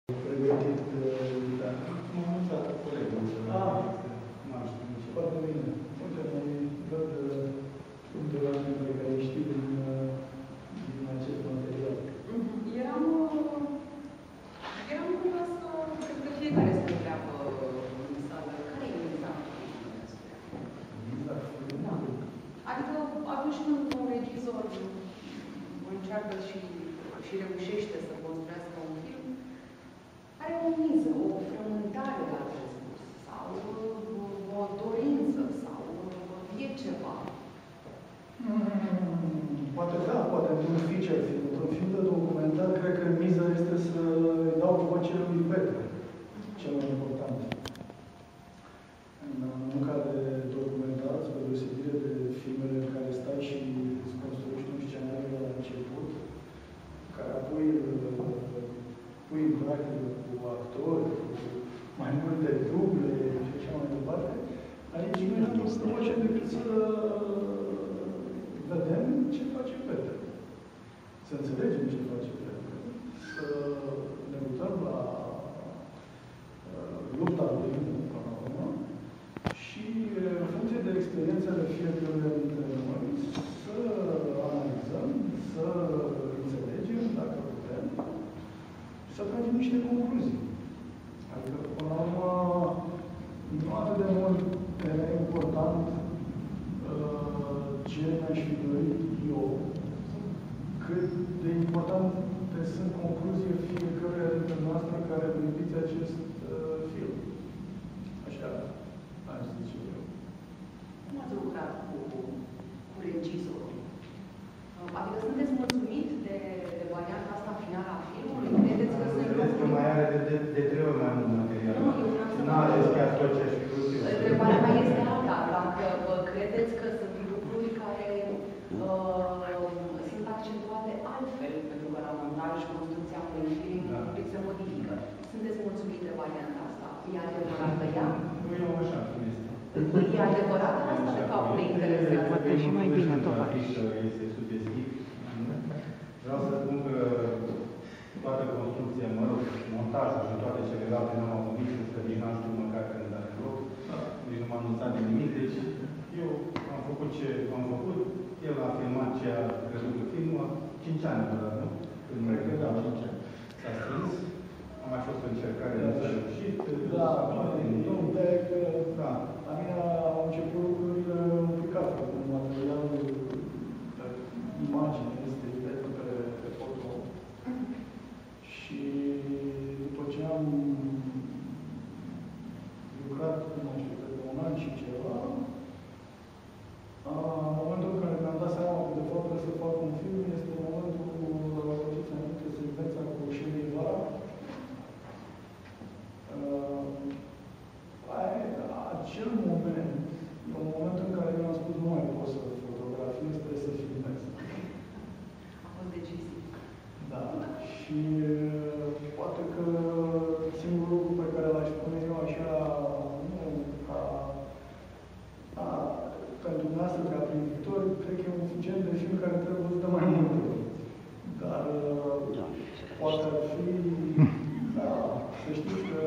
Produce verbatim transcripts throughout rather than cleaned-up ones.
Pregătit de... Da. M-am anunțat colegul. Ah, n-am știut nici. Foarte bine. Uite, noi văd punctul ăla pe care îi știi din, din acest material. Eram... Eram cumva să... Cred că fiecare se întreabă în sală. Care e miza? Miza? Da. Adică atunci când un regizor încearcă și, și reușește să construiască un film, are o miză, o frământare la răspuns, sau o dorință, sau e ceva. Hmm, poate da, poate într-un feature film. Într-un film de documentar, cred că miza este să dau voce lui Petre, cel mai important. În munca de documentar, spre deosebire de filmele în care stai și îți construiești un scenariu la început, care apoi pui în practică cu actori, cu mai multe duble și așa mai departe, aici noi nu facem decât să vedem ce face Petre. Să înțelegem ce face Petre. Să ne uităm la uh, lupta lui până la urmă și în funcție de experiențele fiecăruia dintre noi să analizăm, să înțelegem, dacă putem, și să tragem niște concluzii. Adică, până la urmă, nu atât de mult era important uh, ce mi-aș fi dorit eu, cât de importante sunt concluzii fiecăruia dintre noastre care priviți acest uh, film. Așa aș zice eu. Cum ați lucrat cu, cu regizorul? Adică sunteți mulțumit de, de varianta asta finală a filmului? Credeți că sunt lucruri... mai are de, de, de trei ori mai mult material. Nu, eu vreau să... Nu ales chiar tot ce aș fi vrut eu. Întrebarea mea este alta. Dacă vă credeți că sunt lucruri care uh, sunt accentuate altfel, pentru că la montaj construcția unui film da. un pic se modifică. Sunteți mulțumit de varianta asta? E adevărată ea? Nu e așa cum este. E adevărată asta de fapt ne interesează? Poate și mai bine, tovarăși. Este subiectiv. Vreau să spun că toată construcția, mă rog, montajul și toate celelalte nu am avut nici, că nici n-am știut măcar când are loc. Nici nu m-am anunțat de nimic. Deci eu am făcut ce am făcut. El a filmat ce a crezut că filmul. cinci ani, nu? Când mă cred, am cinci ani. S-a strâns. Am mai fost o încercare de s-a reușit. Da, nu, de că la mine au început lucrurile un pic altfel, cu materialul, imagine este evident pe, pe foto. Și după ce am lucrat, nu știu, de un an și ceva, în momentul în care mi-am dat seama că de fapt trebuie să fac un film, este momentul cu, știți, înainte secvența cu Shelley Vara. Acel moment, în momentul în care mi-am spus nu mai pot să fotografiez, trebuie să filmez. A fost decisiv. Da. Și poate că singurul lucru pe care l-aș spune eu așa, nu ca, a, pentru dumneavoastră, ca privitor, cred că e un gen de film care trebuie văzut de mai multe ori. Dar da. Poate ar fi, da, să știți că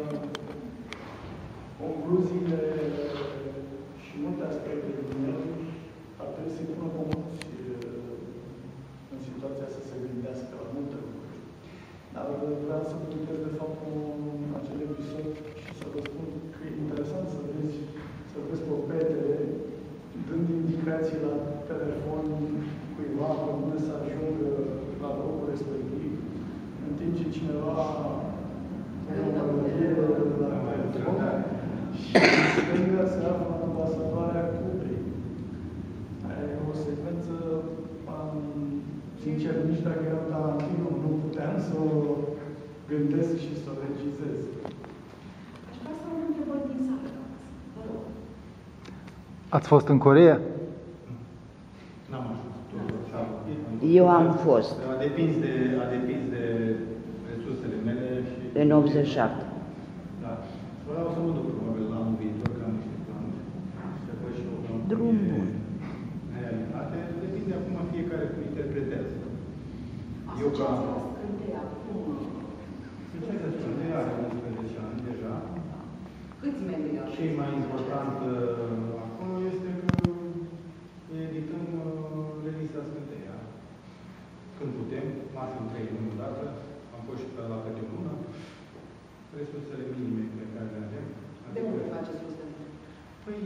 concluziile și multe aspecte din el ar trebui să-i pună pe mulți în situația să se gândească la multe lucruri. Dar vreau să puteți, de fapt, cu acel episod și să vă spun că e interesant să vezi, să vezi pe Petre dând indicații la telefon cuiva pe unde să ajungă la locul respectiv, în timp ce cineva o melodie la telefon și stânga se află ambasadoarea Cubei. Aia e o secvență, am, sincer, nici dacă eram Tarantino, nu puteam să o gândesc și să o regizez. Aș vrea să am întrebări din sală. Vă rog. Ați fost în Coreea? N-am ajuns. Eu am fost. A depins de, a depins de resursele mele și... În optzeci și șapte. Da. Vreau să mă duc probabil la anul viitor, că am niște planuri. Să văd și o Drum bun. realitate. Depinde acum fiecare cum interpretează. Eu ca... Asociația Scânteia, cum? Ce se spune? Are unsprezece ani deja. Câți membri au? Cei mai important uh, acolo este că edităm uh, revista Scânteia. Când putem, maxim trei luni odată. Am fost și pe la câte o lună. Resursele minime pe care le avem. De unde faceți resursele? Păi,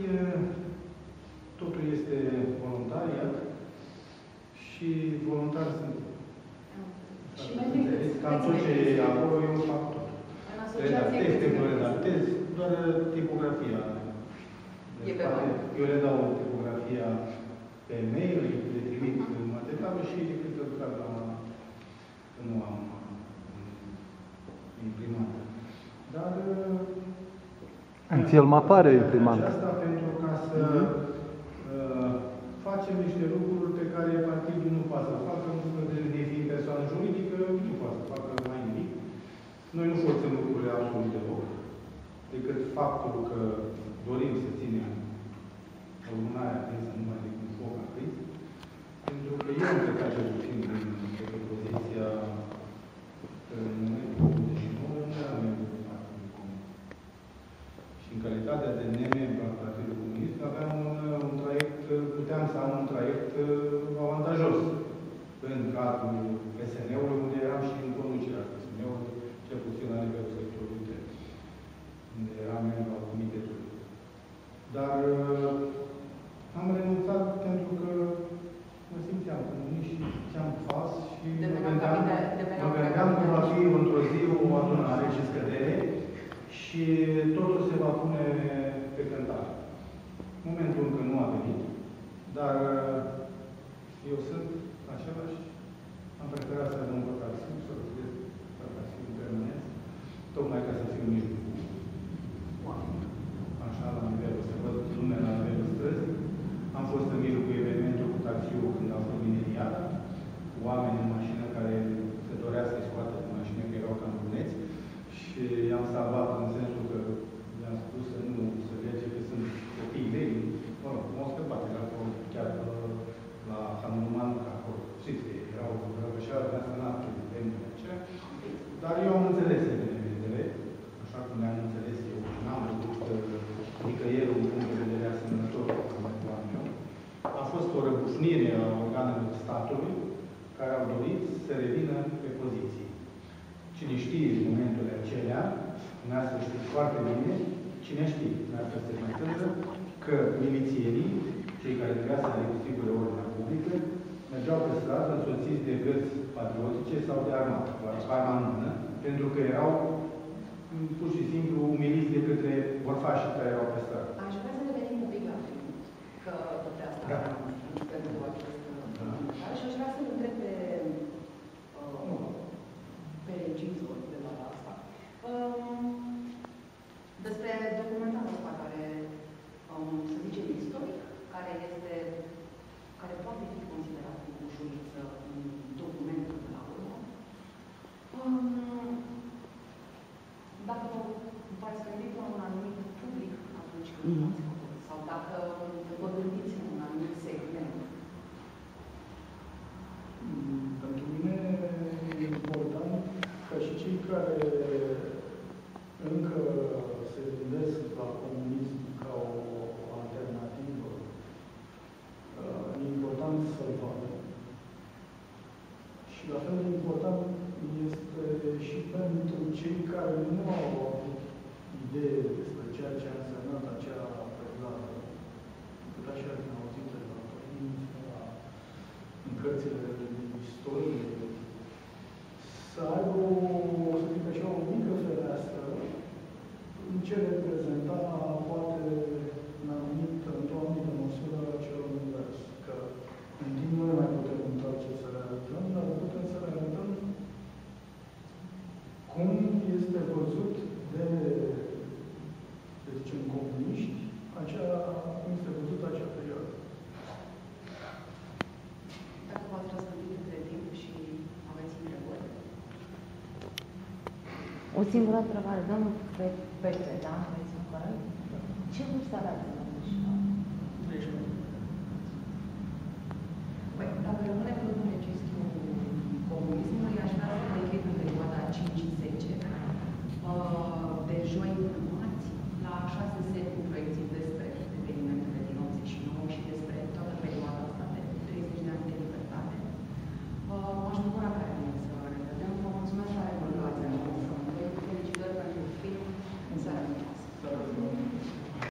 totul este voluntariat și voluntari sunt. Și membrii Cam tot ce e acolo, eu fac tot. În asociație Redactez, câți te membri? redactez, doar tipografia. E pe bani? Eu le dau tipografia pe mail, le trimit materialul și le trimit lucrat la... nu am imprimat. Dar... În film apare imprimat. Asta pentru ca să uh, facem niște lucruri pe care partidul nu poate să facă, ne fiind persoană juridică, nu poate să facă mai nimic. Noi nu forțăm lucrurile absolut deloc, decât faptul că dorim să ținem o lunare aprinsă numai decât un foc aprins, pentru că eu am plecat cel puțin din poziția că în momentul douăzeci și nouă nu eram membru de Partidul Comunist. Și în calitatea de nemembru al Partidului Comunist aveam un, un traiect, puteam să am un traiect avantajos în cadrul P S N-ului, unde eram și în conducerea P S N-ului, cel puțin la nivelul sectorului trei, unde eram membru al comitetului. Dar am renunțat pentru că mă simțeam comunist și simțeam fals și mă gândeam, mă gândeam că va fi într-o zi o adunare și scădere și totul se va pune pe cântare. Momentul încă nu a venit, dar eu sunt același. Am preferat să rămân pe taxiu, să lucrez pe taxiu în permanență, tocmai ca să fiu în mijlocul oamenilor. Așa, la nivelul, să văd lumea la nivelul străzii. Am fost în mijlocul evenimentului cu taxiul când a fost mineriat, cu oameni în mașină care se dorea să-i scoată din mașină, că erau cam bruneți, și i-am salvat în sensul că i-am spus să nu se lege că sunt copii vei. Mă rog, m-au scăpat, era acolo, chiar la Hanumanca, acolo. Știți că erau răvășeală, de asta n-a primit temurile aceea. Dar eu am înțeles evenimentele, așa cum le-am înțeles eu, și n-am văzut nicăieri un punct de vedere asemănător cu planul meu. A fost o răbufnire a organelor statului care au dorit să revină pe poziții. Cine știe în momentul acelea, dumneavoastră știți foarte bine, cine știe, dumneavoastră se întâmplă, că milițienii, cei care trebuia să le distribuie ordinea publică, mergeau pe stradă însoțiți de gărzi patriotice sau de armată, cu arma în mână, pentru că erau pur și simplu umiliți de către orfașii care erau pe stradă. Aș vrea să revenim un pic la film, că de asta da. pentru acest documentar și aș vrea să-l întreb pe, uh, pe regizor de la asta. Um, despre documentarul ăsta care, um, să zicem, istoric, care este, care poate fi considerat cu ușurință un document de la urmă. Um, Dacă v-ați gândit la un anumit public atunci când mm. ați făcut, sau dacă vă gândiți la un anumit segment. Pentru mine e important ca și cei care încă se gândesc la comunism ca o alternativă, e important să-l vadă. Și la fel de important este și pentru cei care nu au avut idee despre ceea ce a însemnat acea perioadă, cât așa din auzite la părinți, la în cărțile de istorie, să aibă o, să zic așa, o mică fereastră în ce reprezenta, poate, în anumit, într-o anumită măsură, acel univers. Că în timp nu ne mai putem întoarce să realizăm, dar putem să realizăm cum este văzut de, de zicem, comuniști, acea, cum este văzut acea perioadă. Dacă v-ați răspundit între timp și aveți întrebări. O singură întrebare, domnul Petre, da? Aveți un corect? Ce vârstă aveați în douăzeci și nouă? treisprezece. Păi, dacă rămâne cu registru comunismului, aș vrea să închei în perioada cinci zece, așa se set în proiecții